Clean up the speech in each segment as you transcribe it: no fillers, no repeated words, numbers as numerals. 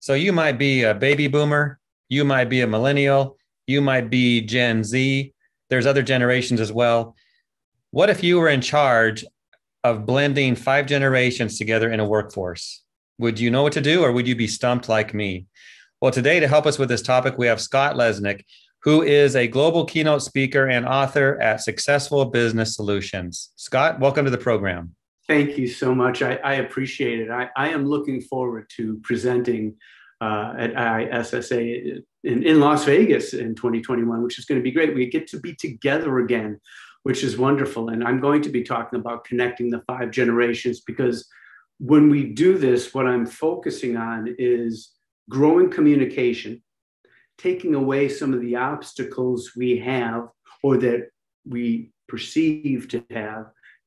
So you might be a baby boomer, you might be a millennial, you might be Gen Z. There's other generations as well. What if you were in charge of blending five generations together in a workforce? Would you know what to do, or would you be stumped like me? Well, today to help us with this topic, we have Scott Lesnick, who is a global keynote speaker and author at Successful Business Solutions. Scott, welcome to the program. Thank you so much. I appreciate it. I am looking forward to presenting at ISSA in Las Vegas in 2021, which is going to be great. We get to be together again, which is wonderful. And I'm going to be talking about connecting the five generations, because when we do this, what I'm focusing on is growing communication, taking away some of the obstacles we have or that we perceive to have.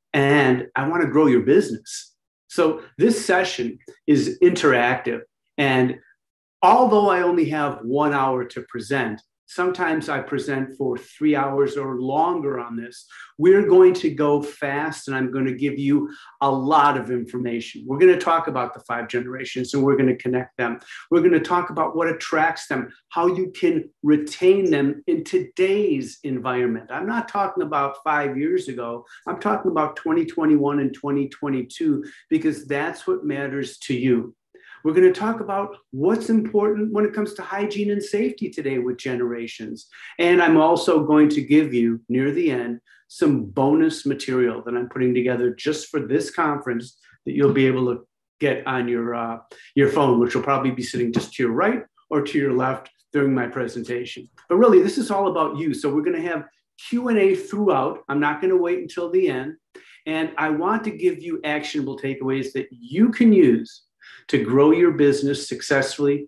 And I want to grow your business. So this session is interactive. And although I only have 1 hour to present, sometimes I present for 3 hours or longer on this. We're going to go fast, and I'm going to give you a lot of information. We're going to talk about the five generations, and we're going to connect them. We're going to talk about what attracts them, how you can retain them in today's environment. I'm not talking about 5 years ago. I'm talking about 2021 and 2022, because that's what matters to you. We're going to talk about what's important when it comes to hygiene and safety today with generations. And I'm also going to give you, near the end, some bonus material that I'm putting together just for this conference that you'll be able to get on your phone, which will probably be sitting just to your right or to your left during my presentation. But really, this is all about you. So we're going to have Q&A throughout. I'm not going to wait until the end. And I want to give you actionable takeaways that you can use to grow your business successfully,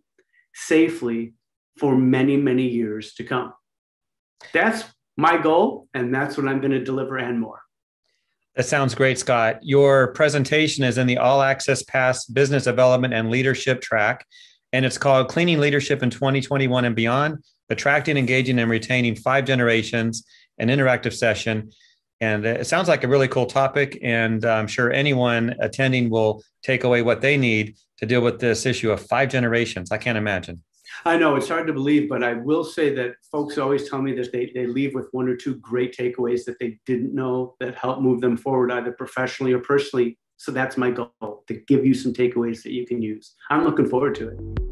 safely, for many, many years to come. That's my goal, and that's what I'm going to deliver and more. That sounds great, Scott. Your presentation is in the All Access Pass Business Development and Leadership track, and it's called Cleaning Leadership in 2021 and Beyond, Attracting, Engaging, and Retaining Five Generations, an interactive session. And it sounds like a really cool topic, and I'm sure anyone attending will take away what they need to deal with this issue of five generations. I can't imagine. I know it's hard to believe, but I will say that folks always tell me that they leave with one or two great takeaways that they didn't know that help move them forward, either professionally or personally. So that's my goal, to give you some takeaways that you can use. I'm looking forward to it.